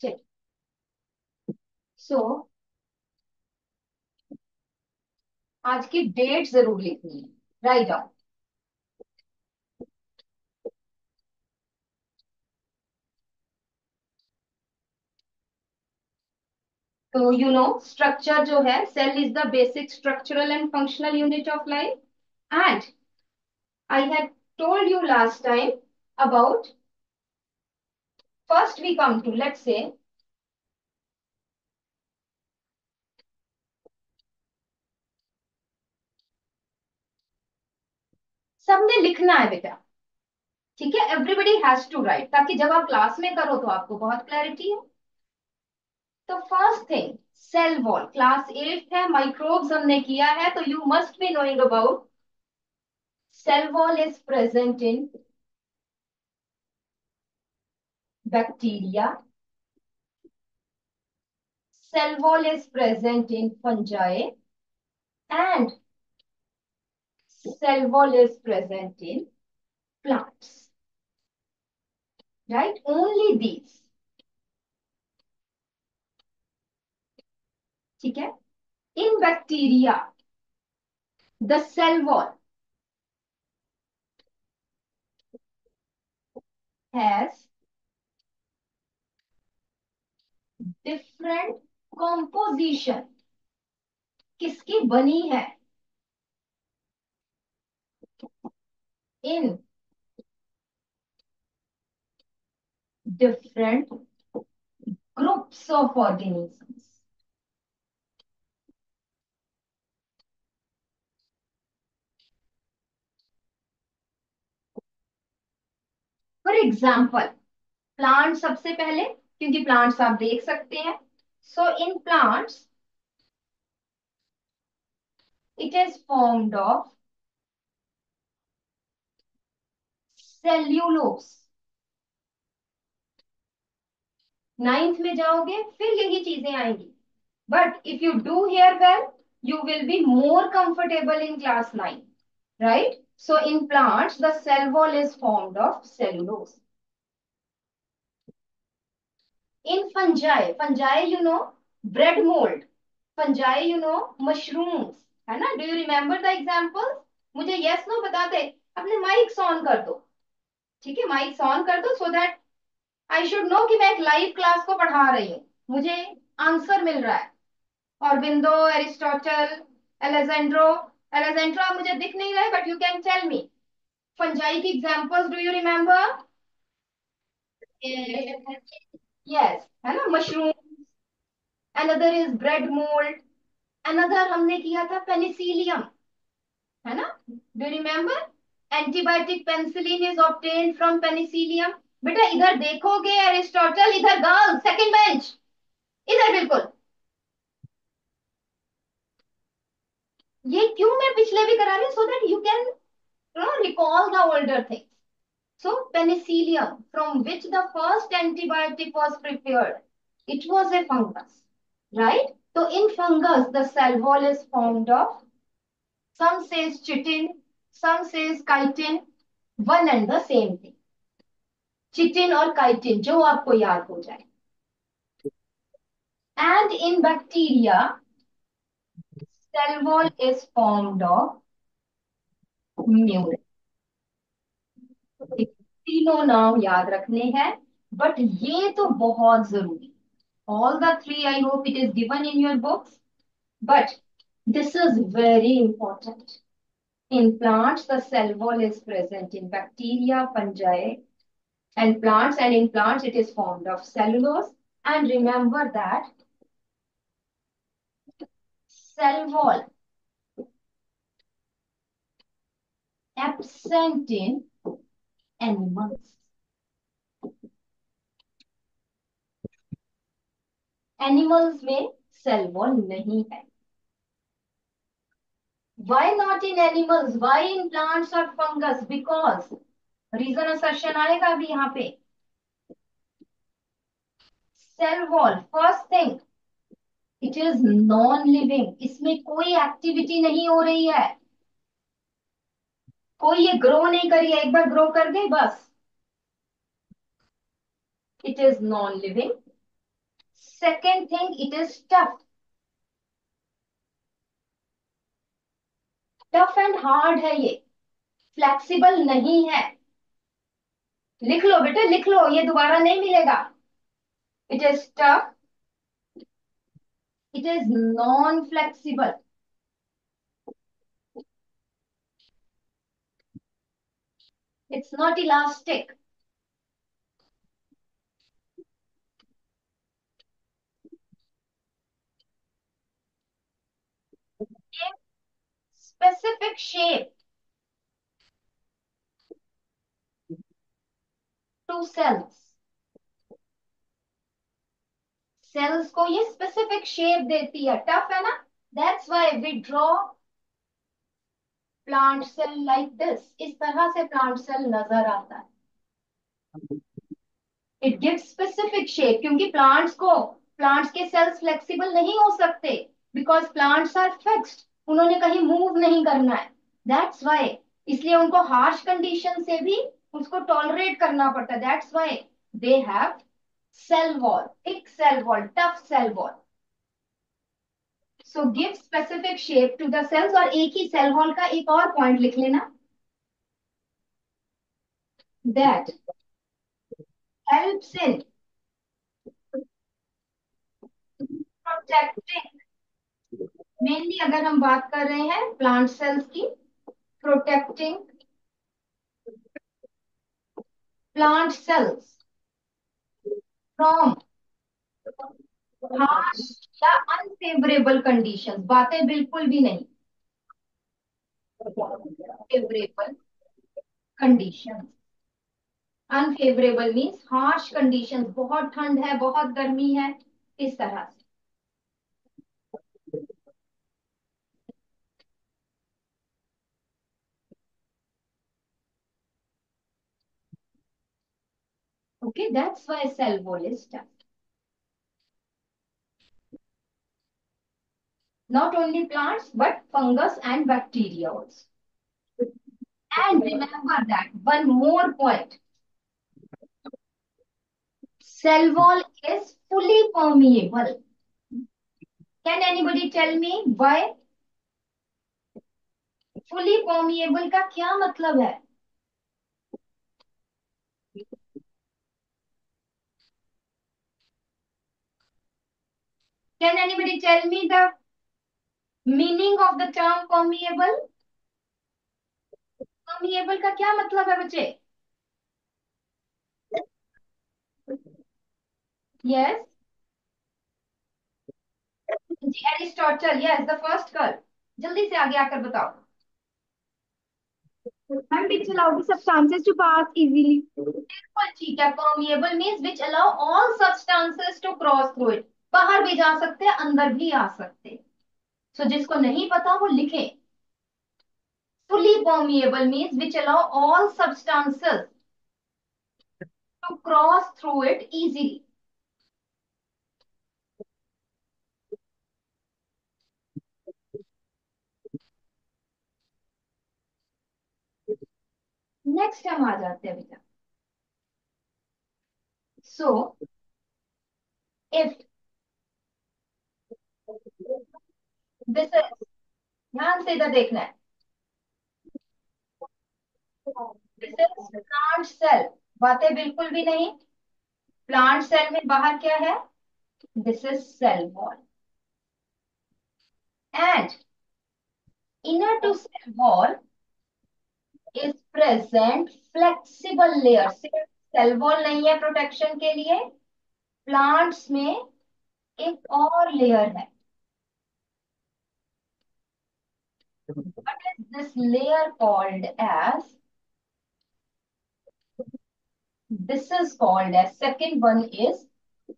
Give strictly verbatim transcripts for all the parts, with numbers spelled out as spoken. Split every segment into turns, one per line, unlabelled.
Interested. सो आज की date जरूर लिखनी है. Write down. तो यू नो स्ट्रक्चर जो है, cell is the basic structural and functional unit of life. And I had told you last time about, first we come to, let's say, सबने लिखना है बेटा. ठीक है, एवरीबडी हैज टू राइट, ताकि जब आप क्लास में करो तो आपको बहुत क्लैरिटी हो. तो first thing, cell wall. Class eight है, माइक्रोब्स हमने किया है, तो you must be knowing about cell wall is present in bacteria. Cell wall is present in fungi and cell wall is present in plants. Right? Only these. ठीक है? In bacteria, the cell wall has different composition. किसकी बनी है? In different groups of organisms. For example, plant सबसे पहले, क्योंकि plants आप देख सकते हैं. So in plants, it is formed of cellulose. Ninth में जाओगे फिर यही चीजें आएंगी. But if you do here well, you will be more comfortable in class nine. Right? So in plants the cell wall is formed of cellulose. In fungi, fungi you know bread mould, fungi you know mushrooms, है ना? Do you remember the examples? मुझे yes no बताते. अपने mics on कर दो. ठीक है, mics on कर दो, so that I should know कि मैं एक लाइव क्लास को पढ़ा रही हूँ, मुझे आंसर मिल रहा है. और बिंदो, एरिस्टोटल, एलेजेंड्रो. एलेजेंड्रो आप मुझे दिख नहीं रहे, but you can tell me fungi की examples. Do you remember? Yes, है ना? Mushroom. Another is bread mould. Another हमने किया था पेनिसिलियम, है ना? Do remember? Antibiotic penicillin is obtained from penicillium. बेटा इधर देखोगे एरिस्टोटल, इधर गर्ल सेकंड बेंच, इधर बिल्कुल. ये क्यों मैं पिछले भी करा रही हूँ, so that you can recall the older things. So penicillium, from which the first antibiotic was prepared, it was a fungus, right? So in fungus, the cell wall is formed of, some says chitin, some says chitin, one and the same thing. Chitin और chitin, जो आपको याद हो जाए. And in bacteria, cell wall is formed of mucin. तीनों नाम याद रखने हैं, बट ये तो बहुत जरूरी. All the three, I hope it is given in your books, but this is very important. In plants, the cell wall is present in bacteria, fungi, and plants, and in plants, it is formed of cellulose. And remember that cell wall absent in animals. Animals में cell wall नहीं है. Why not in animals? Why in plants or fungus? Because reason assertion आएगा अभी यहाँ पे. Cell wall, first thing, it is non-living. इसमें कोई activity नहीं हो रही है, कोई ये ग्रो नहीं करी है. एक बार ग्रो कर गई बस. It is non-living. Second thing, it is tough. Tough and hard है ये, फ्लेक्सिबल नहीं है। लिख लो बेटे, लिख लो, ये दोबारा नहीं मिलेगा। It is tough, it is non flexible, it's not elastic. Specific shape to cells, cells को ये स्पेसिफिक शेप देती है। टफ है ना, that's why we draw plant cell like this. इस तरह से प्लांट सेल नजर आता है। इट गिव्स स्पेसिफिक शेप, क्योंकि प्लांट्स को, प्लांट्स के सेल्स फ्लेक्सिबल नहीं हो सकते, बिकॉज प्लांट्स आर फिक्स्ड, उन्होंने कहीं मूव नहीं करना है। दैट्स व्हाई, इसलिए उनको हार्श कंडीशन से भी उसको टॉलरेट करना पड़ता है। That's why they have cell wall, thick cell wall, tough cell wall. So give specific shape to the cells. और एक ही सेल वॉल का एक और पॉइंट लिख लेना, that helps in protecting, mainly अगर हम बात कर रहे हैं प्लांट सेल्स की, protecting plant cells from harsh या अनफेवरेबल कंडीशंस। बातें बिल्कुल भी नहीं, favourable conditions. Unfavourable means harsh conditions, बहुत ठंड है, बहुत गर्मी है, इस तरह से। Okay, that's why cell wall is tough. Not only plants, but fungus and bacteria also. And remember that one more point. Cell wall is fully permeable. Can anybody tell me why? Fully permeable का क्या मतलब है? Can anybody tell me the meaning of the term permeable? Permeable का क्या मतलब है बच्चे? Yes. जी, Aristotle, yes, the first girl. जल्दी से आगे आकर बताओ। Ma'am, which allow the substances to pass easily. बिल्कुल ठीक है। permeable means which allow all substances to cross through it। बाहर भी जा सकते हैं, अंदर भी आ सकते हैं। सो so, जिसको नहीं पता वो लिखे। fully permeable means which allow all substances to cross through it easily। Next हम आ जाते हैं बेटा। सो इफ दिस इज, ध्यान से इधर देखना है, दिस इज प्लांट सेल। बातें बिल्कुल भी नहीं। प्लांट सेल में बाहर क्या है? This is cell wall, and inner to cell wall is present flexible layer. सिर्फ सेल वॉल नहीं है प्रोटेक्शन के लिए, प्लांट्स में एक और लेयर है। What is this layer called as? This is called as, second one is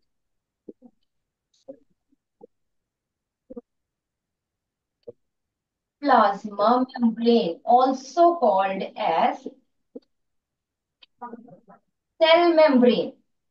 plasma membrane, also called as cell membrane।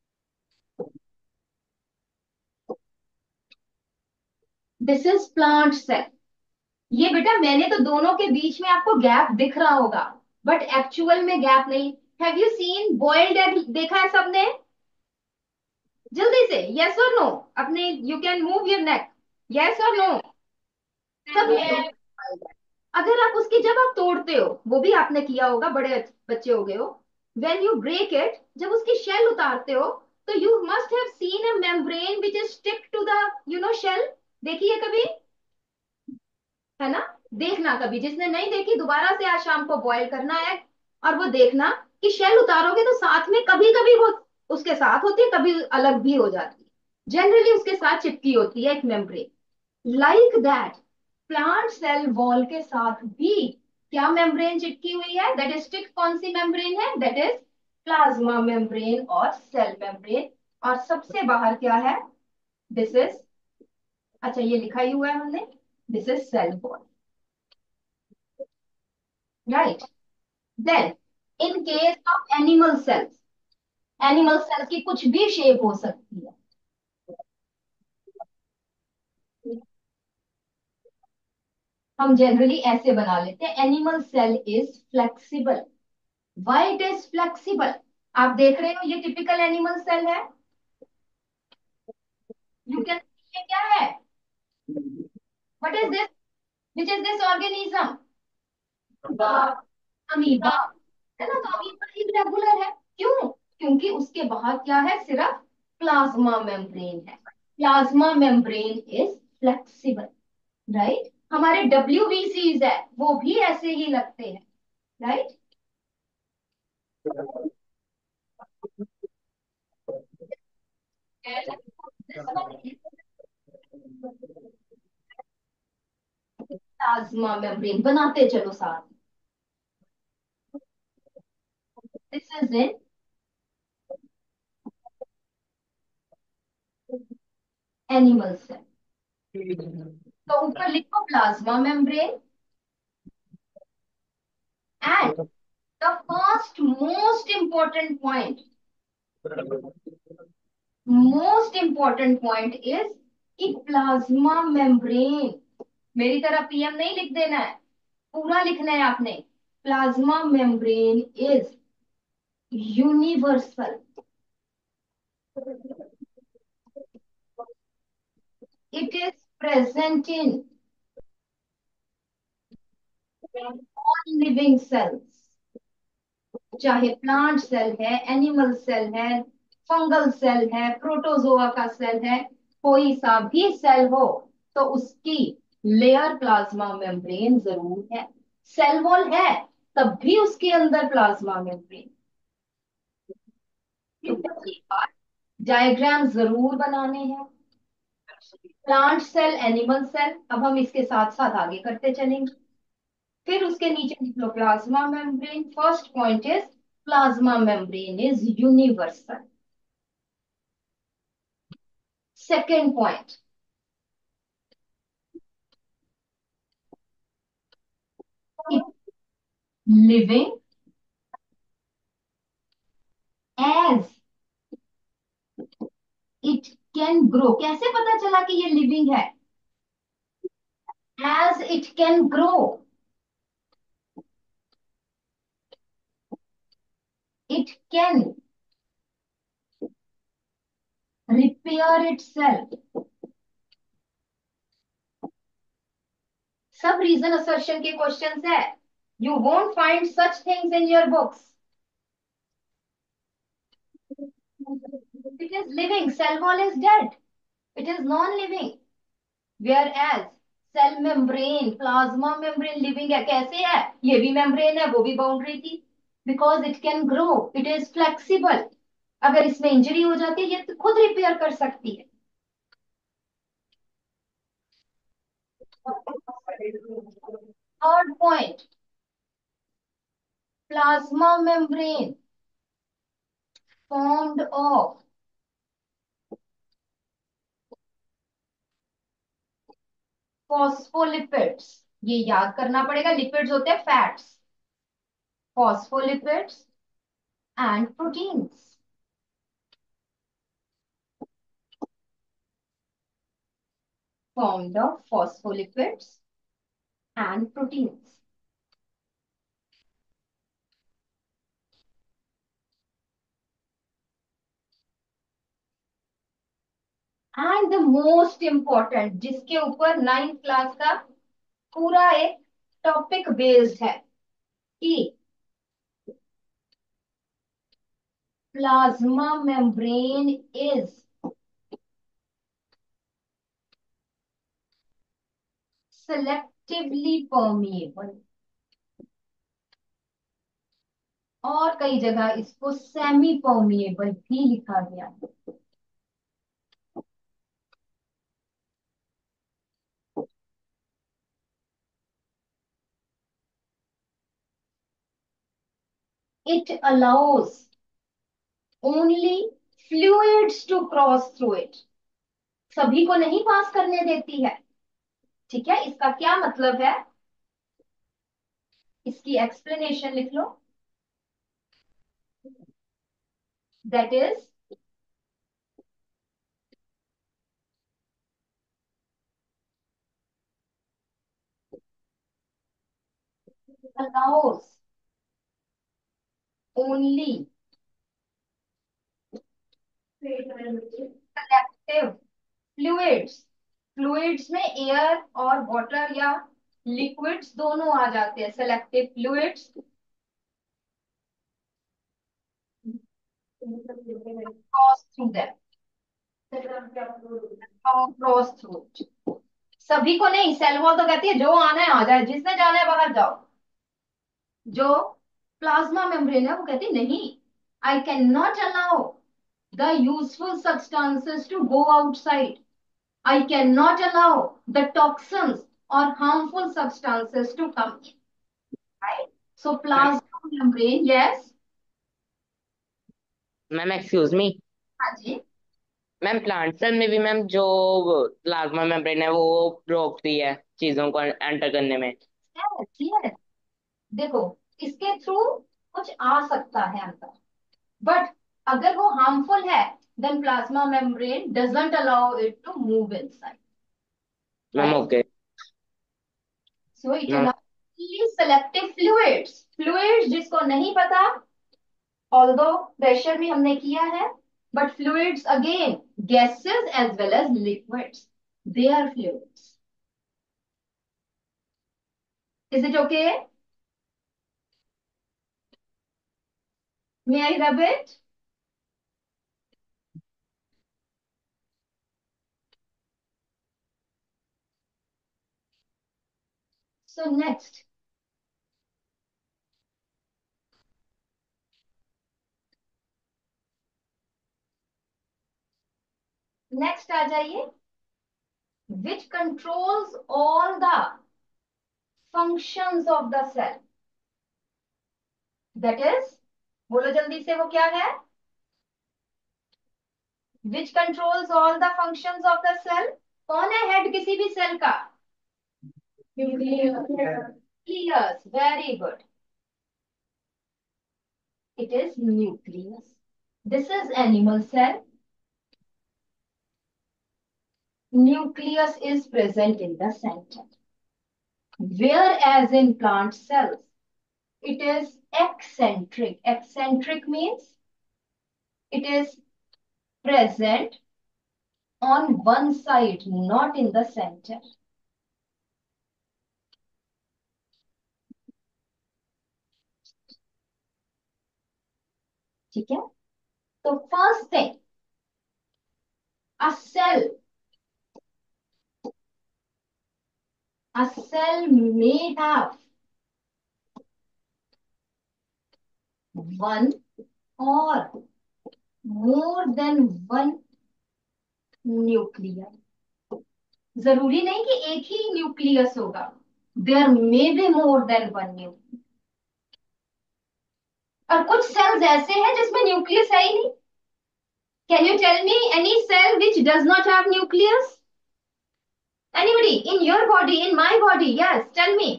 This is plant cell। ये बेटा मैंने तो दोनों के बीच में आपको गैप दिख रहा होगा, बट एक्चुअल में गैप नहीं। Have you seen boiled egg? देखा है सबने? जल्दी से, यस और नो। अपने you can move your neck, yes और नो। सब yes। अगर आप उसकी, जब आप तोड़ते हो, वो भी आपने किया होगा, बड़े बच्चे हो गए हो, वेन यू ब्रेक इट, जब उसकी शेल उतारते हो, तो you must have seen a membrane which is stick to the you know shell. देखिए कभी, है ना? देखना कभी, जिसने नहीं देखी दोबारा से आज शाम को बॉयल करना है, और वो देखना कि शेल उतारोगे तो साथ में कभी कभी वो उसके साथ होती है, कभी अलग भी हो जाती है, जनरली उसके साथ चिपकी होती है एक membrane. Like that, plant cell wall के साथ भी क्या मेम्ब्रेन चिपकी हुई है? दैट इज स्टिक, कौन सी मेम्ब्रेन है? दैट इज प्लाज्मा मेम्ब्रेन और सेल मेम्ब्रेन। और सबसे बाहर क्या है? दिस इज, अच्छा ये लिखा ही हुआ है हमने, this is cell wall, right? Then in case of animal cells, animal cells की कुछ भी शेप हो सकती है। हम जनरली ऐसे बना लेते हैं, animal cell is flexible. Why it is flexible? आप देख रहे हो, ये टिपिकल एनिमल सेल है। यू कैन, ये क्या है? What is this? Which is this organism? Amoeba, है ना? तो अमीबा इरेगुलर है, क्यों? क्योंकि उसके बाहर क्या है? सिर्फ प्लाज्मा मेम्ब्रेन है। Plasma membrane is flexible, right? हमारे डब्ल्यू बी सीज है, वो भी ऐसे ही लगते हैं, राइट? प्लाज्मा मेम्ब्रेन बनाते चलो साथ। This is in animal cell. तो ऊपर लिखो plasma membrane, and the first most important point, most important point is कि प्लाज्मा मेम्ब्रेन, मेरी तरह पीएम नहीं लिख देना है, पूरा लिखना है आपने। Plasma membrane is universal, it is present in all living cells, चाहे प्लांट सेल है, एनिमल सेल है, फंगल सेल है, प्रोटोजोआ का सेल है, कोई सा भी सेल हो, तो उसकी लेयर प्लाज्मा मेम्ब्रेन जरूर है। सेल वॉल है, तब भी उसके अंदर प्लाज्मा मेम्ब्रेन। डायग्राम जरूर बनाने हैं। प्लांट सेल, एनिमल सेल, अब हम इसके साथ साथ आगे करते चलेंगे। फिर उसके नीचे लिख लो plasma membrane. First point is plasma membrane is universal. Second point, living as it can grow. कैसे पता चला कि ये लिविंग है? As it can grow, it can repair itself. सब रीजन असर्शन के क्वेश्चंस है, you won't find such things in your books. It is living, cell wall is dead, it is non living, whereas cell membrane, plasma membrane living है। कैसे है? ये भी membrane है, वो भी बाउंड्री थी, because it can grow, it is flexible. अगर इसमें इंजरी हो जाती है, ये तो खुद रिपेयर कर सकती है। Third point, plasma membrane formed of phospholipids. ये याद करना पड़ेगा, लिपिड्स होते हैं fats, phospholipids and proteins. Formed of phospholipids and proteins. And the most important, जिसके ऊपर नाइन्थ क्लास का पूरा एक टॉपिक बेस्ड है कि plasma membrane is selectively permeable, और कई जगह इसको सेमी परमिएबल भी लिखा गया है। It allows only fluids to cross through it, सभी को नहीं पास करने देती है। ठीक है, इसका क्या मतलब है, इसकी एक्सप्लेनेशन लिख लो। That is allows only selective fluids, fluids में एयर और वाटर या लिक्विड्स दोनों आ जाते हैं, selective fluids cross through them, cross through, सभी को नहीं। सेल वॉल तो कहती है जो आना है आ जाए, जिसने जाना है बाहर जाओ। जो प्लाज्मा मेम्ब्रेन है वो कहती नहीं, I can not allow the useful substances to go outside, I cannot allow the toxins or harmful substances to come in. Right? So
ma'am
plasma membrane, yes.
Ma'am excuse me.
हाँ जी।
Ma'am plant cell में भी ma'am जो plasma membrane है वो रोकती है चीजों को एंटर करने में।
Yes, yes. देखो, इसके थ्रू कुछ आ सकता है अंदर, बट अगर वो हार्मफुल है, then plasma membrane doesn't allow it to move inside.
Ma'am
Right?
Okay.
So it
ma'am
allows only selective fluids. Fluids जिसको नहीं पता, although प्रेशर में हमने किया है, but fluids again, gases as well as liquids, they are fluids. Is it okay? May I rub it? So next, next आ जाइए, which controls all the functions of the cell. That is, बोलो जल्दी से, वो क्या है? Which controls all the functions of the cell? कौन है head किसी भी सेल का? Nucleus. Very good. It is nucleus. This is animal cell. Nucleus is present in the center. Whereas in plant cells, it is eccentric. Eccentric means it is present on one side, not in the center. ठीक है? तो first thing, a cell, a cell may have one or more than one nucleus. जरूरी नहीं कि एक ही nucleus होगा, there may be more than one nucleus. और कुछ सेल्स ऐसे हैं जिसमें न्यूक्लियस है ही नहीं। Can you tell me any cell which does not have nucleus? Anybody in your body, in my body? Yes, tell me.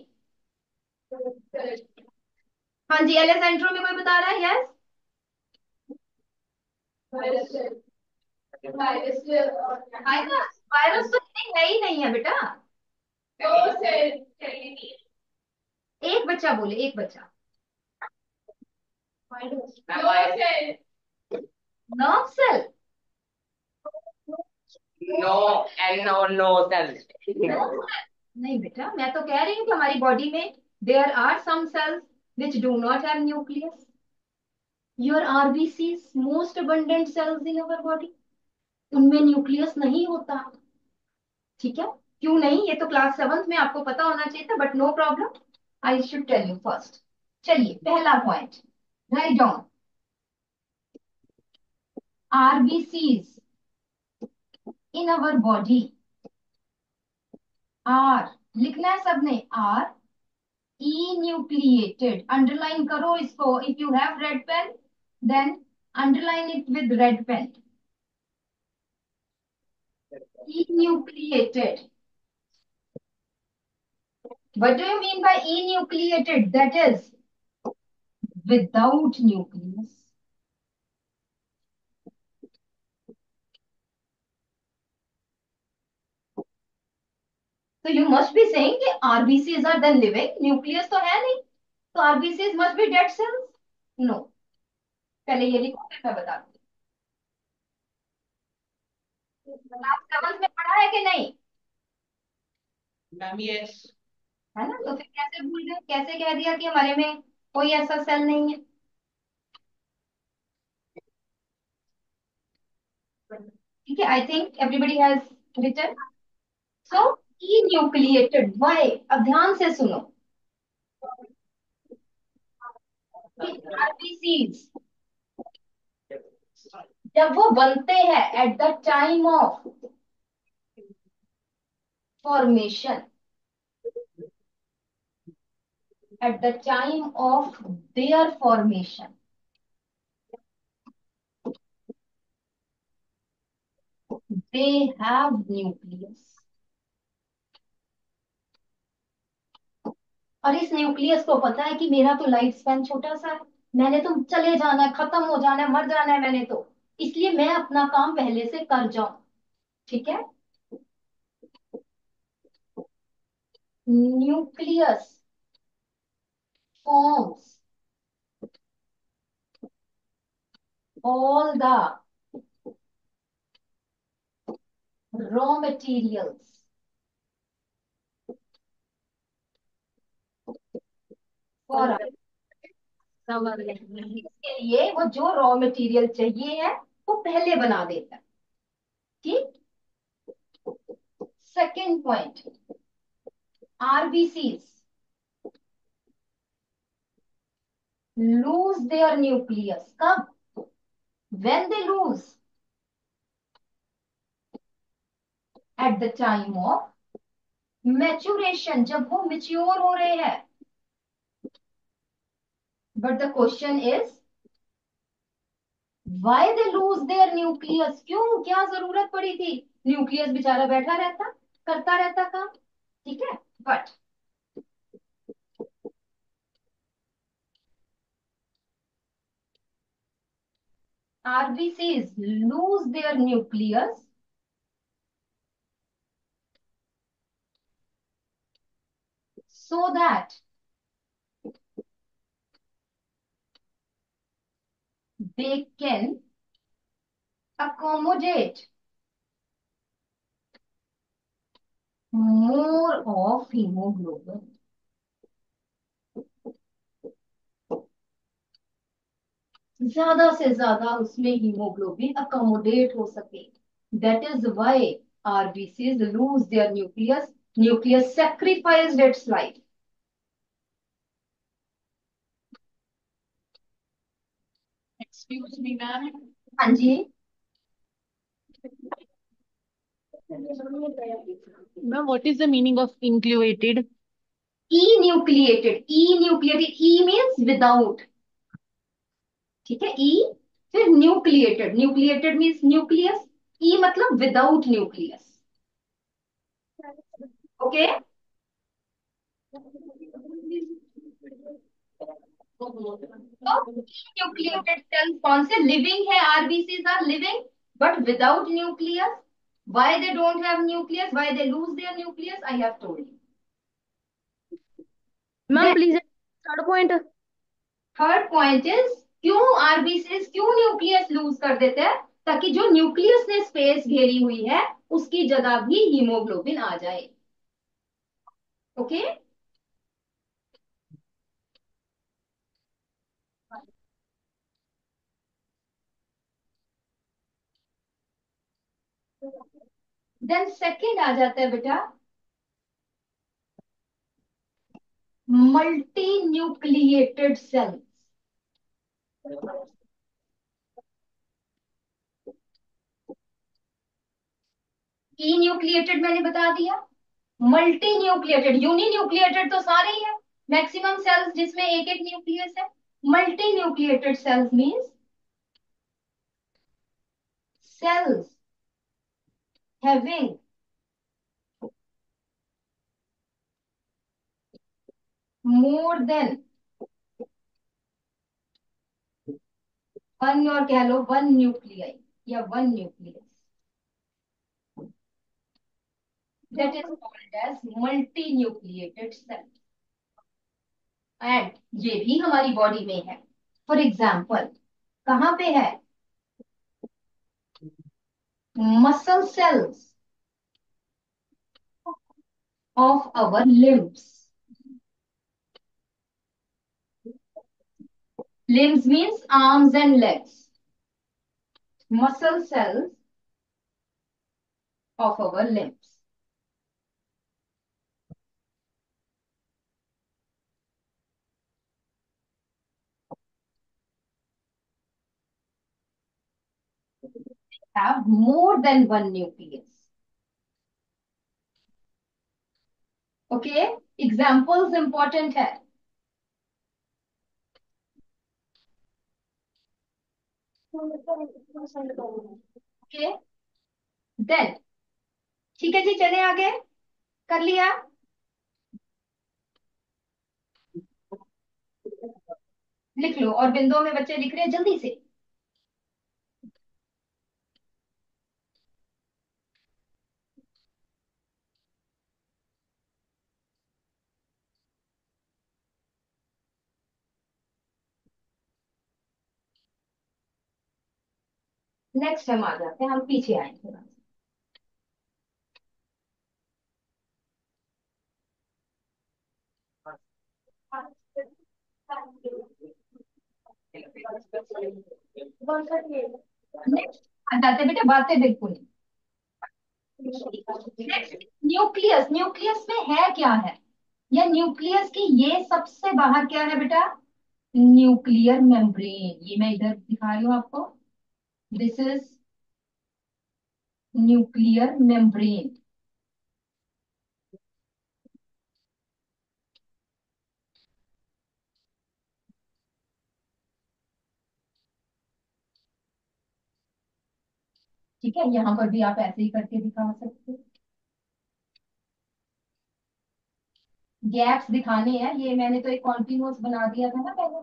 हाँ जी, एलेसेंट्रो में कोई बता रहा है? यस। वायरस, वायरस तो है ही नहीं है बेटा। एक बच्चा बोले, एक बच्चा। Nerve cell.
No, an no, no sir.
No नहीं बेटा, मैं तो कह रही हूँ कि हमारी बॉडी में there are some cells which do not have nucleus. Your RBCs most abundant cells in our body, उनमें न्यूक्लियस नहीं होता. ठीक है. क्यों नहीं, ये तो क्लास सेवंथ में आपको पता होना चाहिए था, but no problem, I should tell you first. चलिए पहला point write down. RBCs in our body are, लिखना है सबने, आर enucleated. अंडरलाइन करो इसको. If you have red pen then underline it with red pen. Enucleated. What do you mean by enucleated? That is without nucleus. So you must be saying कि R B Cs are then living. Nucleus तो है नहीं, तो R B Cs must be dead cells. No. पहले ये लिखो फिर मैं बताती हूँ. क्लास सेवंथ में पढ़ा है कि नहीं?
Ma'am yes.
है ना, तो फिर कैसे भूल गए, कैसे कह दिया कि हमारे में कोई ऐसा सेल नहीं है. ठीक है. I think everybody has written. So enucleated. Why? अब ध्यान से सुनो. आरबीसीज जब वो बनते हैं at the time of formation, at the time of their formation, they have nucleus. और इस न्यूक्लियस को पता है कि मेरा तो लाइफ स्पैन छोटा सा है, मैंने तो चले जाना है, खत्म हो जाना है, मर जाना है मैंने तो, इसलिए मैं अपना काम पहले से कर जाऊं. ठीक है. Nucleus forms all the raw materials for, इसके लिए वो जो रॉ मटेरियल चाहिए है वो पहले बना देता है. ठीक. Second point, RBCs lose their nucleus. कब? when they lose, at the time of maturation, जब वो mature हो रहे हैं. but the question is why they lose their nucleus. क्यों, क्या जरूरत पड़ी थी? न्यूक्लियस बेचारा बैठा रहता, करता रहता काम. ठीक है. But R B Cs lose their nucleus so that they can accommodate more of hemoglobin. ज्यादा से ज्यादा उसमें हीमोग्लोबिन अकोमोडेट हो सके. That is why RBCs lose their nucleus. Nucleus sacrificed its life.
Excuse me ma'am.
हाँ जी.
Ma'am what is the meaning of enucleated?
E nucleated. E nucleated, E means without. ठीक है. ई फिर nucleated. Nucleated means nucleus. E मतलब without nucleus. Okay. तो nucleated cells कौन से living है? RBCs are living but without nucleus. why they don't have nucleus, why they lose their nucleus, I have told you.
Ma'am
Then
please third point.
third point is क्यों RBCs क्यों nucleus lose कर देते हैं? ताकि जो nucleus ने space घेरी हुई है उसकी जगह भी हीमोग्लोबिन आ जाए। ओके। देन सेकंड आ जाता है बेटा multi nucleated cell. E nucleated मैंने बता दिया, मल्टी न्यूक्लिएटेड, यूनी न्यूक्लिएटेड तो सारे ही है, मैक्सिमम सेल्स जिसमें एक एक न्यूक्लियस है। Multi nucleated cells means cells having more than one, और कह लो वन न्यूक्लियाई या one nucleus, that is called as multi nucleated cell. And ये भी हमारी बॉडी में है। फॉर एग्जाम्पल कहाँ पे है? Muscle cells of our limbs. Limbs means arms and legs. Muscle cells of our limbs. Have more than one nucleus. Okay, examples important है। Okay, then ठीक है जी, चले आगे। कर लिया? लिख लो, और बिंदुओं में बच्चे लिख रहे हैं जल्दी से। नेक्स्ट हम आ जाते हैं, हम पीछे आए थोड़ा नेक्स्ट आ जाते हैं बेटा, बातें बिल्कुल। Next nucleus. न्यूक्लियस में है क्या है, या न्यूक्लियस की ये सबसे बाहर क्या है बेटा? Nuclear membrane. ये मैं इधर दिखा रही हूँ आपको, दिस इज न्यूक्लियर मेम्ब्रेन। ठीक है, यहाँ पर भी आप ऐसे ही करके दिखा सकते हो। गैप्स दिखाने हैं, ये मैंने तो एक कॉन्टिन्यूअस बना दिया था ना पहले।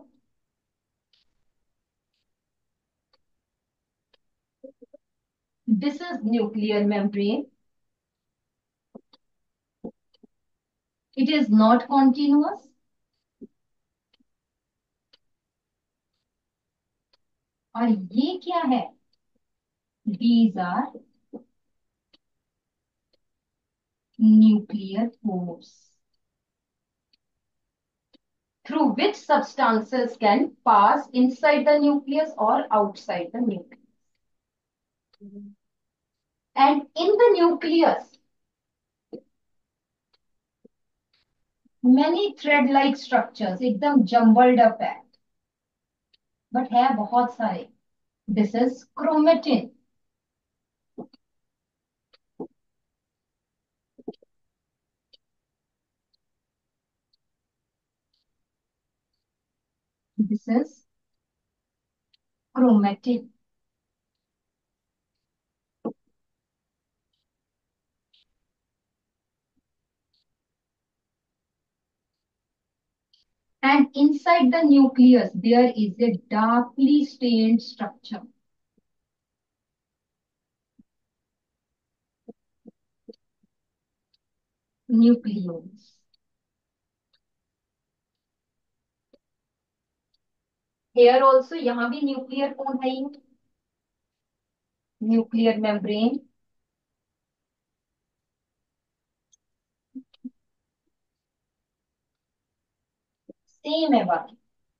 This is nuclear membrane, it is not continuous. और ये क्या है? These are nuclear pores through which substances can pass inside the nucleus or outside the nucleus. And in the nucleus, many thread-like structures, एकदम jumbled up है, but है बहुत सारे। This is chromatin. This is chromatin. And inside the nucleus, there is a darkly stained structure, nucleus. Here also, यहाँ भी nuclear कौन है ही? Nuclear membrane same है बाकी।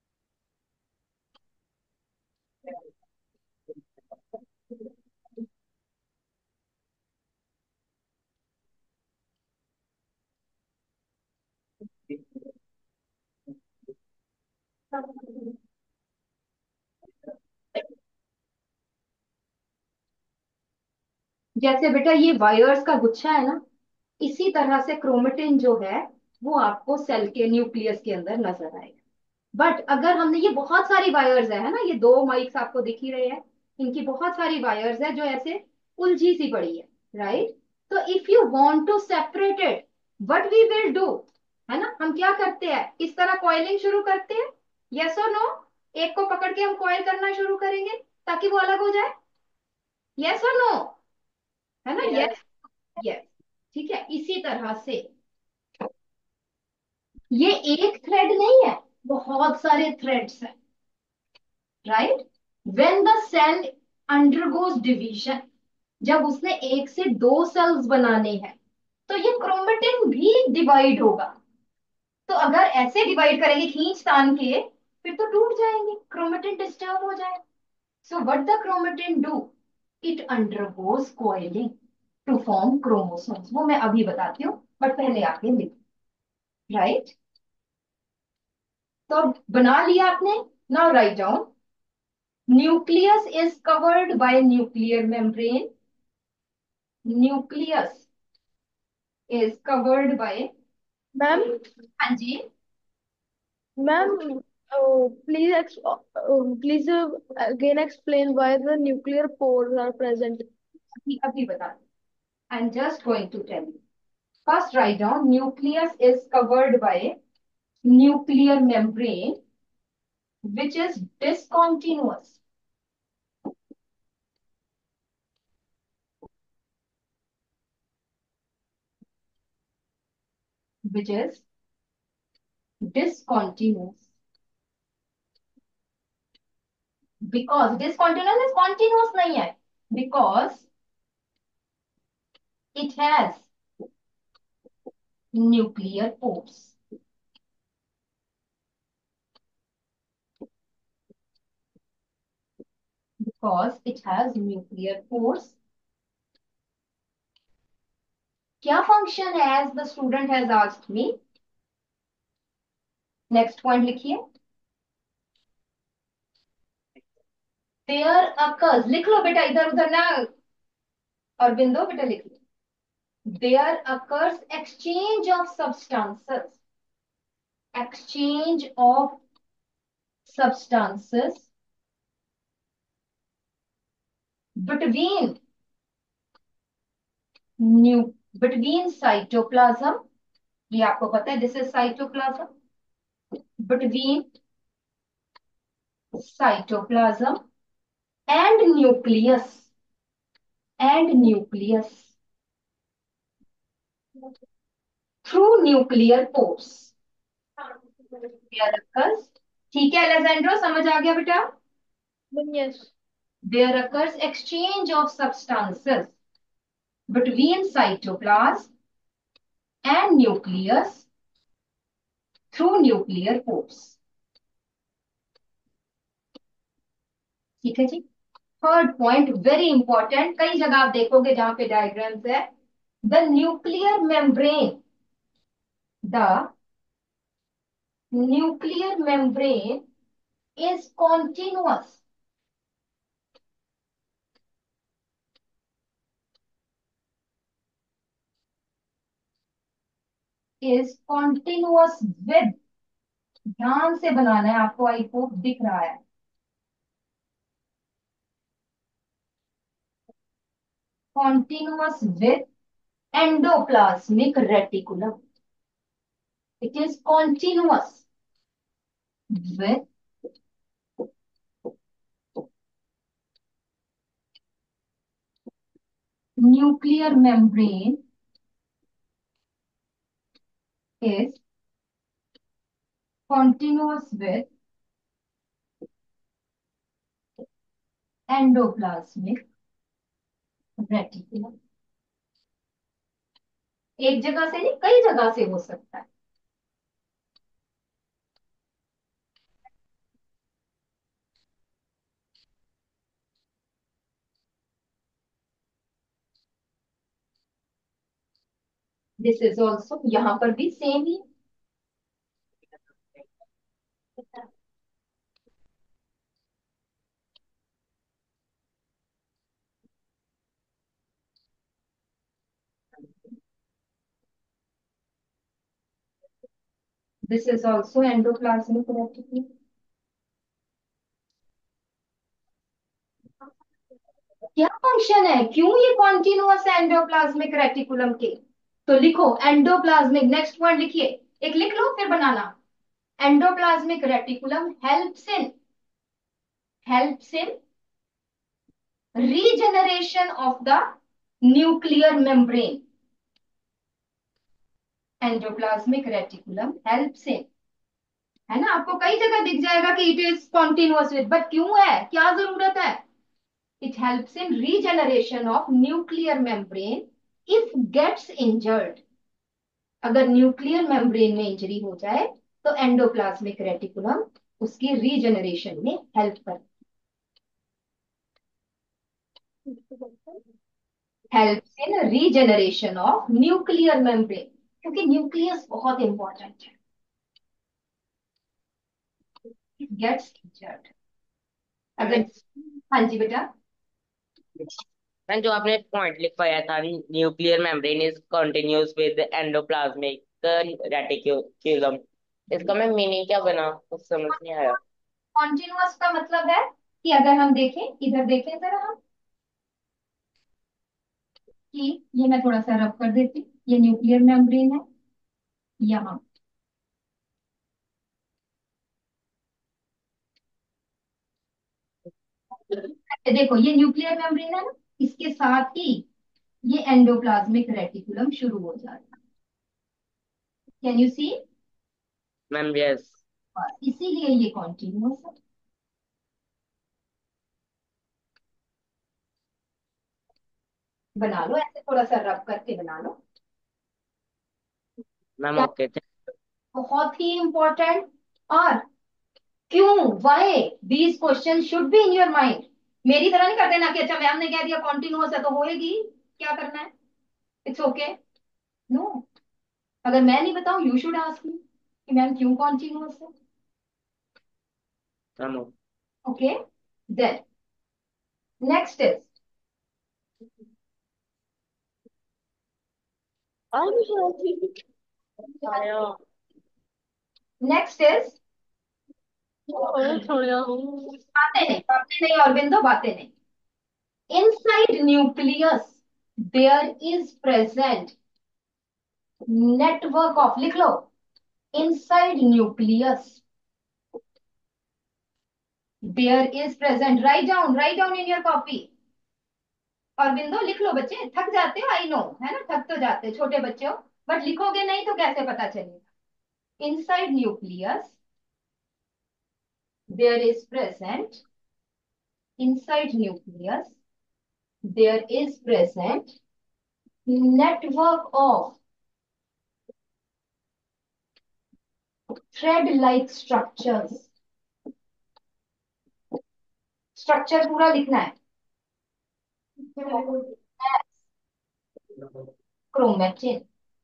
जैसे बेटा ये वायर्स का गुच्छा है ना, इसी तरह से क्रोमेटिन जो है वो आपको सेल के न्यूक्लियस के अंदर नजर आएगा। बट अगर हमने, ये बहुत सारी वायर्स है है ना, ये दो माइक्स आपको दिख ही रहे हैं, इनकी बहुत सारी वायर्स है जो ऐसे उलझी सी पड़ी है, राइट। तो if you want to separate it, what we will do, है ना, हम क्या करते हैं, इस तरह कॉइलिंग शुरू करते हैं। यस और नो? एक को पकड़ के हम कॉइल करना शुरू करेंगे ताकि वो अलग हो जाए। यस और नो? है ना,
यस।
यस। यस। ठीक है, इसी तरह से ये एक थ्रेड नहीं है, बहुत सारे थ्रेड्स हैं, right. When the cell undergoes division, जब उसने एक से दो सेल्स बनाने हैं, तो ये क्रोमेटिन भी डिवाइड होगा। तो अगर ऐसे डिवाइड करेंगे खींच तान के, फिर तो टूट जाएंगे, क्रोमेटिन डिस्टर्ब हो जाए। So what the chromatin do, it undergoes coiling to form chromosomes. वो मैं अभी बताती हूँ, बट पहले आगे लिख, राइट। तो अब बना लिया आपने। Now write down, nucleus is covered by nuclear membrane. Nucleus is covered by,
ma'am
हाँ जी,
ma'am please please again explain why the nuclear pores are present.
अभी अभी बता, I am just going to tell you. First write down, nucleus is covered by nuclear membrane which is discontinuous, which is discontinuous, because discontinuous is continuous नहीं है, because it has nuclear pores, because it has nuclear pores। क्या function है, as the student has asked me, next point लिखिए। There occurs, लिख लो बेटा, इधर उधर ना, और बिंदु बेटा लिख लो। There occurs exchange of substances, exchange of substances between new between cytoplasm, ये आपको पता है, this is cytoplasm, between cytoplasm and nucleus, and nucleus through nuclear pores, there occurs, ठीक है अलेजेंड्रो, समझ आ गया बेटा?
Yes.
there occurs exchange of substances between cytoplasm and nucleus through nuclear pores। ठीक है जी। थर्ड पॉइंट वेरी इंपॉर्टेंट, कई जगह आप देखोगे जहां पे डायग्राम्स है, the nuclear membrane, the nuclear membrane is continuous, is continuous with, ध्यान से बनाना है आपको, आई होप दिख रहा है, continuous with endoplasmic reticulum, it is continuous with nuclear membrane is continuous with endoplasmic reticulum. एक जगह से नहीं, कई जगह से हो सकता है। दिस इज ऑल्सो, यहां पर भी सेम ही। This is also endoplasmic reticulum. क्या फंक्शन है, क्यों ये कॉन्टिन्यूअस है एंडोप्लाज्मिक रेटिकुलम के? तो लिखो एंडोप्लाज्मिक, नेक्स्ट पॉइंट लिखिए, एक लिख लो फिर बनाना। Endoplasmic reticulum helps in helps in regeneration of the nuclear membrane. Endoplasmic reticulum helps in, है ना, आपको कई जगह दिख जाएगा कि it is continuous with, but क्यों है, क्या जरूरत है? It helps in regeneration of nuclear membrane if gets injured. अगर न्यूक्लियर मेम्ब्रेन में इंजरी हो जाए तो एंडोप्लाज्मिक रेटिकुलम उसकी रीजनरेशन में हेल्प कर, helps in regeneration of nuclear membrane, क्योंकि न्यूक्लियस बहुत इंपॉर्टेंट है। गेट्स इंजर्ड, अगर, हाँ जी बेटा।
मैम जो आपने पॉइंट लिखवाया था, nuclear membrane is continuous with endoplasmic reticulum, इसका मैं मीनिंग क्या बना, कुछ समझ नहीं आया।
कॉन्टिन्यूअस का मतलब है कि अगर हम देखें, इधर देखें जरा हम, कि ये मैं थोड़ा सा रब कर देती हूँ, ये न्यूक्लियर मेम्ब्रेन है यहाँ, देखो ये न्यूक्लियर मेम्ब्रेन है ना, इसके साथ ही ये एंडोप्लाज्मिक रेटिकुलम शुरू हो जाता है। Can you see?
Ma'am yes.
इसीलिए ये कॉन्टिन्यूअस है। बना लो ऐसे, थोड़ा सा रब करके बना लो।
मैम
क्या,
ओके।
बहुत ही इंपॉर्टेंट। और क्यों, why, these question should be in your mind. मेरी तरह नहीं करते ना कि अच्छा मैम ने कह दिया कॉन्टिन्यूअस है तो होएगी, क्या करना है, इट्स ओके, नो। अगर मैं नहीं बताऊं, यू शुड आस्क मी कि मैम क्यों कॉन्टिन्यूअस है।
Ma'am
okay, then next is, next is, बातें नहीं, बातें नहीं और बिंदु, बातें नहीं। Inside nucleus there is present network of, लिख लो, inside nucleus there is present, write down, write down in your copy. और बिंदु लिख लो बच्चे, थक जाते हो, आई नो, है ना, थक तो जाते हो, छोटे बच्चे हो, बट लिखोगे नहीं तो कैसे पता चलेगा। Inside nucleus there is present, inside nucleus there is present network of thread like structures। Structure पूरा लिखना है। Chromatin,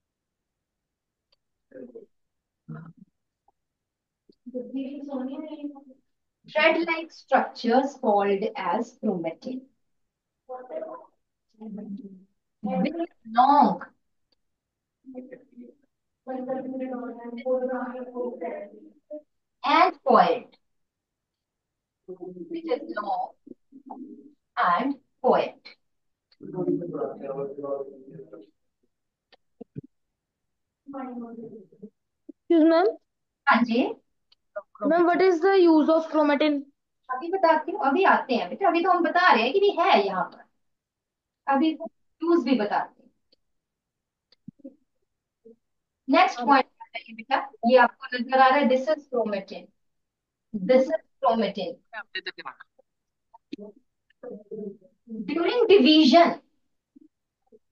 thread like structures called as chromatin, with long and coiled, which is long and coiled।
Excuse ma'am,
हाँ जी,
ma'am what is the use of chromatin?
अभी बताती हूँ, अभी आते हैं बेटा, अभी तो हम बता रहे हैं कि भी है यहाँ पर, अभी यूज भी बताते हैं। नेक्स्ट पॉइंट बताइए बेटा, ये आपको नजर आ रहा है, this is chromatin, this is chromatin. During division,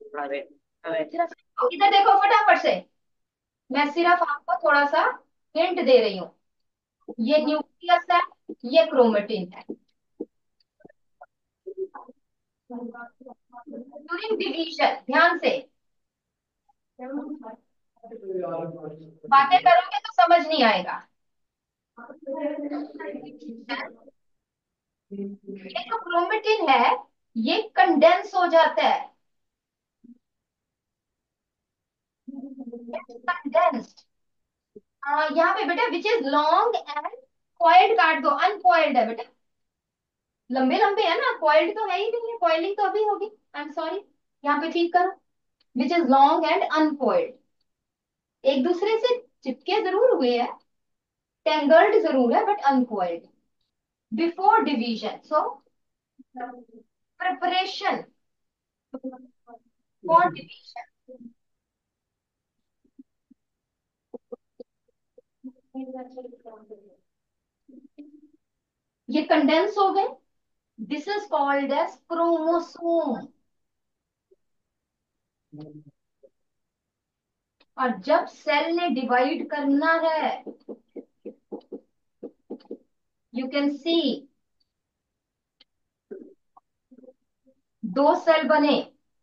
अरे अरे
इधर देखो फटाफट से, मैं सिर्फ आपको थोड़ा सा हिंट दे रही हूँ। ये न्यूक्लियस है, ये क्रोमेटिन है। ड्यूरिंग डिवीजन, ध्यान से बातें करोगे तो समझ नहीं आएगा। ये जो क्रोमेटिन है, ये कंडेंस हो जाता है, कंडेंस्ड। यहाँ पे बेटा which is long and coiled काट दो, अनकॉइल्ड है बेटा। लंबे लंबे है ना, कॉइल्ड तो है ही नहीं है, कॉइलिंग तो अभी होगी। आई एम सॉरी, यहाँ पे ठीक करो। Which is long and uncoiled, एक दूसरे से चिपके जरूर हुए हैं, टेंगल्ड जरूर है, but uncoiled. Before division, so preparation for division. ये कंडेंस हो गए, this is called as chromosome. और जब सेल ने डिवाइड करना है, यू कैन सी दो सेल बने,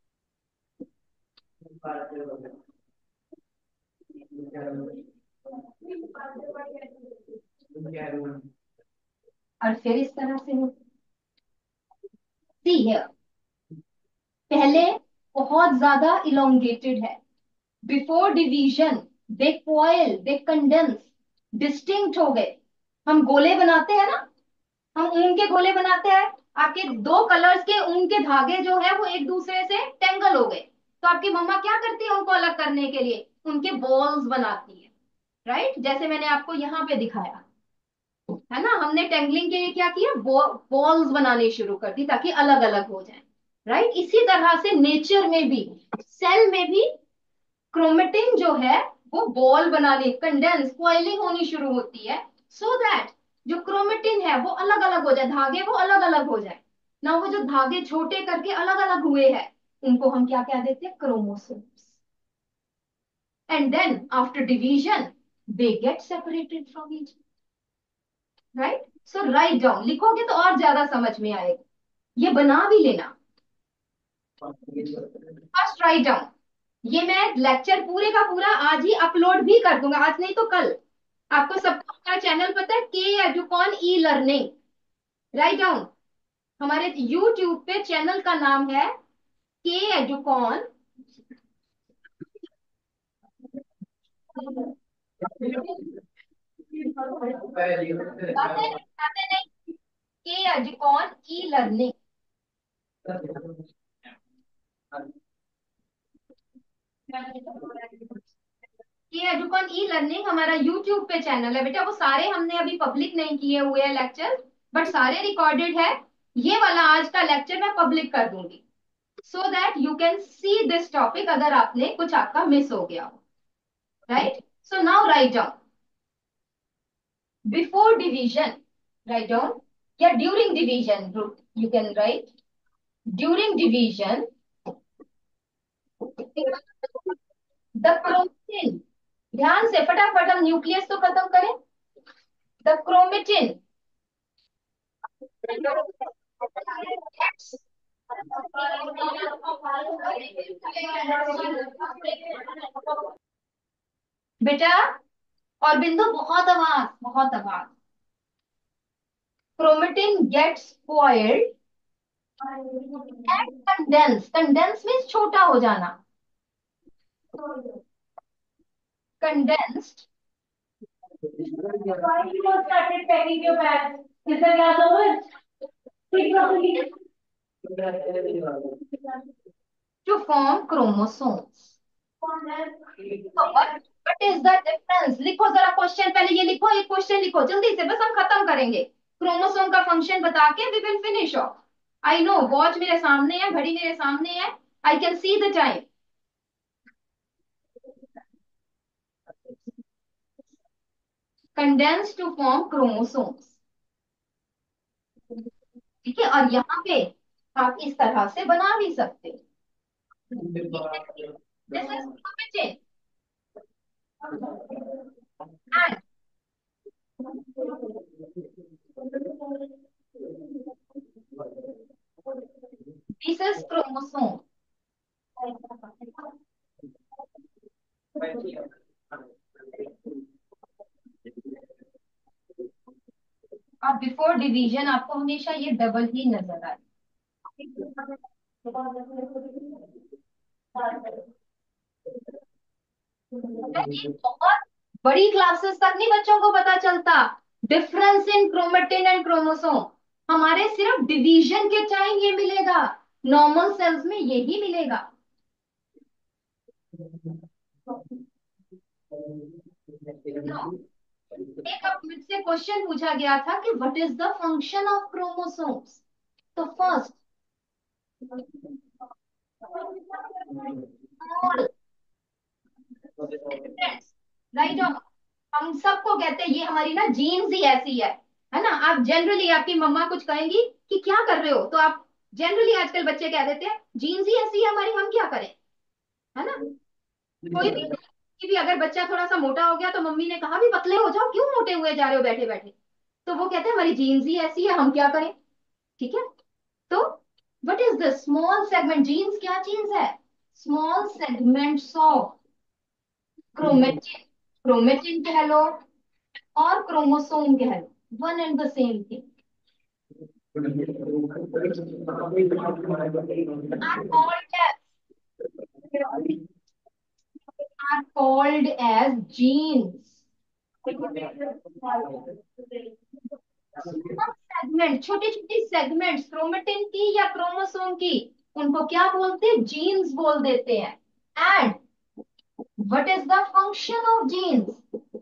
और फिर इस तरह से हो। सी है, पहले बहुत ज्यादा इलोंगेटेड है, before division they coil, they condense, distinct हो गए। हम गोले बनाते हैं ना, हम ऊन के गोले बनाते हैं, आपके दो कलर्स के ऊन के धागे जो है वो एक दूसरे से टेंगल हो गए, तो आपकी मम्मा क्या करती है उनको अलग करने के लिए? उनके बॉल्स बनाती है, राइट? जैसे मैंने आपको यहाँ पे दिखाया है ना, हमने टेंगलिंग के लिए क्या किया, बॉल्स बनाने शुरू कर दी ताकि अलग अलग हो जाए, राइट? इसी तरह से नेचर में भी, सेल में भी क्रोमेटिन जो है वो बॉल बनाने, कंडेंस, कॉइलिंग होनी शुरू होती है, सो so दैट जो क्रोमेटिन है वो अलग अलग हो जाए, धागे वो अलग अलग हो जाए ना। वो जो धागे छोटे करके अलग अलग हुए हैं, उनको हम क्या कह देते हैं? Chromosomes. And then after division they get separated from each, right? So write down, लिखोगे तो और ज्यादा समझ में आएगा। ये बना भी लेना, फर्स्ट राइट डाउन। ये मैं लेक्चर पूरे का पूरा आज ही अपलोड भी कर दूंगा, आज नहीं तो कल। आपको सबको हमारा चैनल पता है, K Educon e learning, write down. हमारे यूट्यूब पे चैनल का नाम है के एडुकॉन। के Educon e learning. K Educon e learning हमारा यूट्यूब पे चैनल है बेटा, वो सारे हमने अभी पब्लिक नहीं किए हुए हैं लेक्चर, बट सारे रिकॉर्डेड है। ये वाला आज का लेक्चर मैं पब्लिक कर दूंगी, so that you can see this topic, अगर आपने कुछ आपका मिस हो गया हो, right? So now write down, before division write down, या during division you can write, during division the chromatin, ध्यान से फटाफट हम न्यूक्लियस तो खत्म करें। द क्रोमेटिन बेटा, और बिंदु बहुत आवाज, बहुत आवाज। Chromatin gets spoiled and condense, condense means छोटा हो जाना, condensed. Why you started packing your bags? Is the class over? Speak properly. To form chromosomes. So what what is the difference? लिखो जरा क्वेश्चन, पहले ये लिखो, एक क्वेश्चन लिखो जल्दी से, बस हम खत्म करेंगे। क्रोमोसोम का फंक्शन बता के we will finish off. I know, watch मेरे सामने है, घड़ी मेरे सामने है, I can see the time. Condense to form chromosomes, ठीक है? और यहाँ पे आप इस तरह से बना भी सकते हो, This is chromatin. And this is chromosome. अब बिफोर डिवीजन आपको हमेशा ये डबल ही नजर आए। ये बहुत बड़ी क्लासेस तक नहीं बच्चों को पता चलता difference in chromatin and chromosome. हमारे सिर्फ डिवीजन के टाइम ये मिलेगा, नॉर्मल सेल्स में यही मिलेगा। No. एक अब मुझसे क्वेश्चन पूछा गया था कि what is the function of chromosomes. तो फर्स्ट, राइट, हम सबको कहते हैं ये हमारी ना जीन्स ही ऐसी है है ना। आप जनरली आपकी मम्मा कुछ कहेंगी कि क्या कर रहे हो, तो आप जनरली आजकल बच्चे कह देते हैं जीन्स ही ऐसी है हमारी, हम क्या करें, है ना। कोई भी कि भी अगर बच्चा थोड़ा सा मोटा हो गया तो मम्मी ने कहा भी पतले हो जाओ, क्यों मोटे हुए जा रहे हो बैठे बैठे, तो वो कहते हैं हमारी जीन्स ही ऐसी है, हम क्या करें। ठीक है, तो what is the small segment, genes क्या चीज है, small segments of chromatin, chromatin कह लो और क्रोमोसोम कह लो, one and the same thing, are called as are called as genes। Segment, छोटी छोटी सेगमेंट्स क्रोमेटिन की या क्रोमोसोम की, उनको क्या बोलते हैं, जीन्स बोल देते हैं। And what is the function of genes,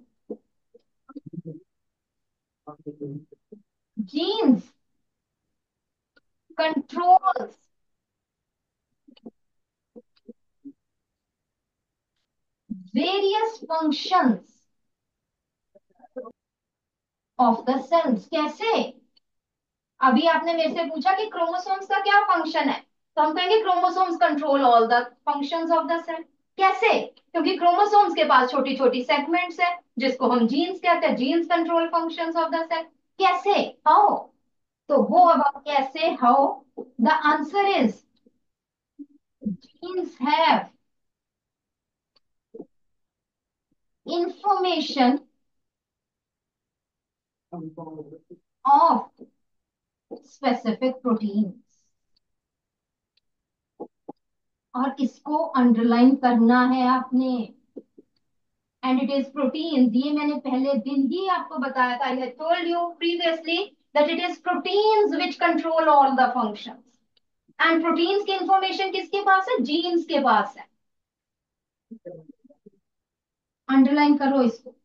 genes controls various functions of the cells। कैसे, अभी आपने मेरे से पूछा कि क्रोमोसोम्स का क्या फंक्शन है, तो हम कहेंगे chromosomes control all the functions of the cell. कैसे, क्योंकि क्रोमोसोम्स के पास छोटी छोटी सेगमेंट्स है जिसको हम जीन्स कहते हैं, genes control functions of the cell. कैसे, हाउ, तो वो अब आप कैसे, how, the answer is genes have information of specific proteins. और इसको अंडरलाइन करना है आपने, एंड इट इज प्रोटीन्स। ये मैंने पहले दिन ही आपको बताया था, I have told you previously that it is proteins which control all the functions. And proteins की इंफॉर्मेशन किसके पास है, जीन्स के पास है। अंडरलाइन करो इसको।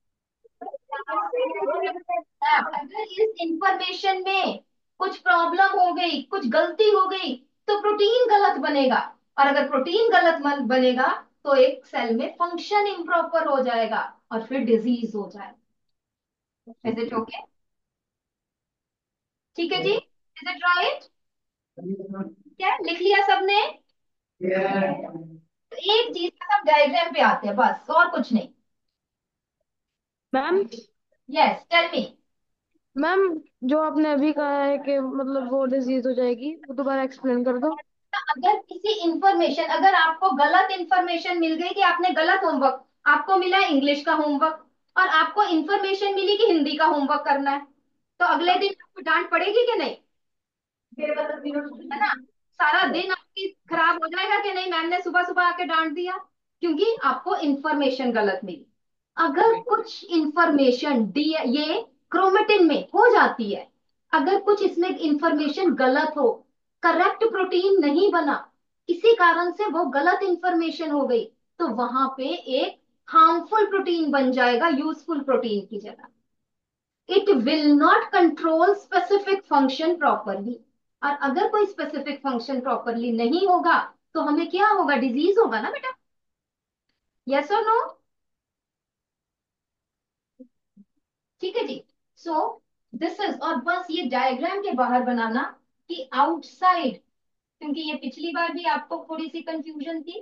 अगर इस इंफॉर्मेशन में कुछ प्रॉब्लम हो गई, कुछ गलती हो गई, तो प्रोटीन गलत बनेगा, और अगर प्रोटीन गलत मन- बनेगा तो एक सेल में फंक्शन इम्प्रॉपर हो जाएगा और फिर डिजीज हो जाएगा। इज इट ओके, ठीक है जी, इज इट राइट, क्या लिख लिया सबने। तो एक चीज का सब डायग्राम पे आते हैं बस, और कुछ नहीं।
Ma'am,
yes tell me.
Ma'am जो आपने अभी कहा है कि मतलब वो डिजीज हो जाएगी, वो दोबारा एक्सप्लेन कर दो।
अगर किसी इंफॉर्मेशन, अगर आपको गलत इंफॉर्मेशन मिल गई कि आपने गलत होमवर्क, आपको मिला इंग्लिश का होमवर्क और आपको इंफॉर्मेशन मिली कि हिंदी का होमवर्क करना है, तो अगले दिन आपको डांट पड़ेगी कि नहीं, है ना। सारा दिन आपकी खराब हो जाएगा कि नहीं, मैम ने सुबह सुबह आके डांट दिया, क्योंकि आपको इंफॉर्मेशन गलत मिली। अगर कुछ इंफॉर्मेशन डी ये क्रोमेटिन में हो जाती है, अगर कुछ इसमें इंफॉर्मेशन गलत हो, करेक्ट प्रोटीन नहीं बना, किसी कारण से वो गलत इंफॉर्मेशन हो गई, तो वहां पे एक हार्मफुल प्रोटीन बन जाएगा यूजफुल प्रोटीन की जगह। It will not control specific function properly. और अगर कोई स्पेसिफिक फंक्शन प्रॉपरली नहीं होगा तो हमें क्या होगा, डिजीज होगा ना बेटा। यस और नो, ठीक है जी। सो दिस इज, और बस ये डायग्राम के बाहर बनाना कि आउटसाइड क्योंकि ये पिछली बार भी आपको थोड़ी सी कंफ्यूजन थी।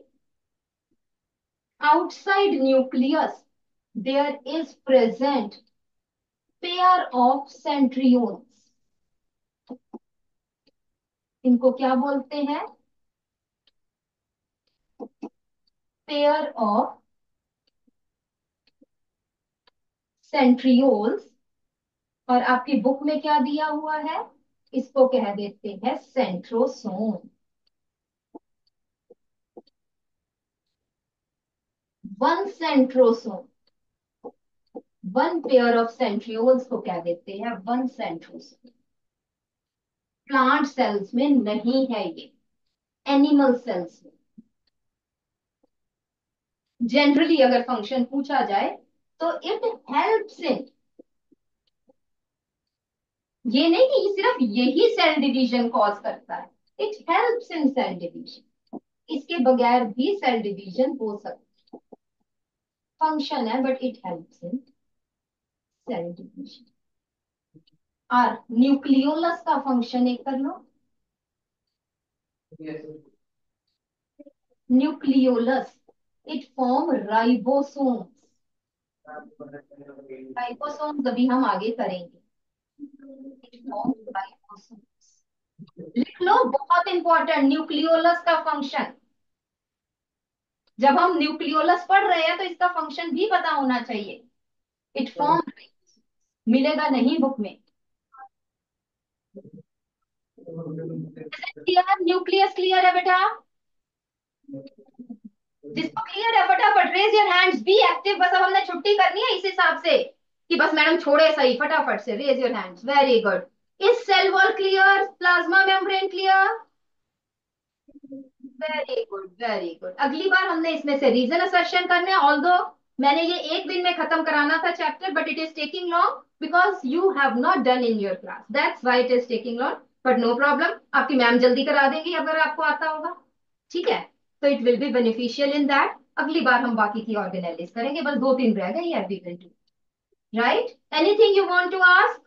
Outside nucleus there is present pair of centrioles. इनको क्या बोलते हैं? Pair of centrioles. और आपकी बुक में क्या दिया हुआ है? इसको कह देते हैं centrosome. One centrosome, one pair of centrioles को क्या देते हैं? One centrosome. प्लांट सेल्स में नहीं है ये, एनिमल सेल्स में। जनरली अगर फंक्शन पूछा जाए तो इट हेल्प्स इन, ये नहीं कि ये सिर्फ यही सेल डिवीजन कॉज करता है, it helps in cell division. इसके बगैर भी सेल डिवीजन हो सकता है। फंक्शन है but it helps in cell division. और न्यूक्लियोलस का फंक्शन एक कर लो। Nucleolus, it form ribosomes. Ribosomes अभी हम आगे करेंगे। It form ribosomes. लिख लो, बहुत इंपॉर्टेंट, न्यूक्लियोलस का फंक्शन। जब हम न्यूक्लियोलस पढ़ रहे हैं तो इसका फंक्शन भी पता होना चाहिए। इट फॉर्म, मिलेगा नहीं बुक में। क्लियर? न्यूक्लियस क्लियर है बेटा? जिसको क्लियर है फटाफट raise your hands, be active. बस अब हमने छुट्टी करनी है इस हिसाब से कि बस मैडम छोड़े सही, फटाफट से raise your hands. Very good. Is cell wall clear? Plasma membrane clear? Very good, very good. अगली बार हमने इसमें से रीजन असर्शन करने, ऑल्दो मैंने ये एक दिन में खत्म कराना था chapter, but it is taking long because you have not done in your class, that's why it is taking long. But no problem, आपकी मैम जल्दी करा देंगी अगर आपको आता होगा। ठीक है, तो it will be beneficial in that. अगली बार हम बाकी की ऑर्गेनाइज करेंगे, बस दो तीन रह गई है, we will do. Right? Anything you want to ask?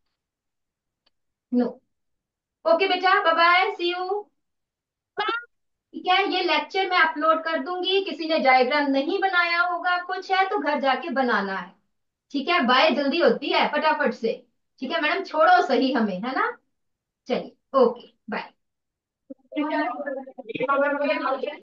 No? Okay बेटा, बाय बाय, सी यू। ठीक है, ये लेक्चर मैं अपलोड कर दूंगी। किसी ने डायग्राम नहीं बनाया होगा, कुछ है तो घर जाके बनाना है। ठीक है, बाय, जल्दी होती है, फटाफट से। ठीक है मैडम, छोड़ो सही हमें, है ना? चलिए, ओके, बाय।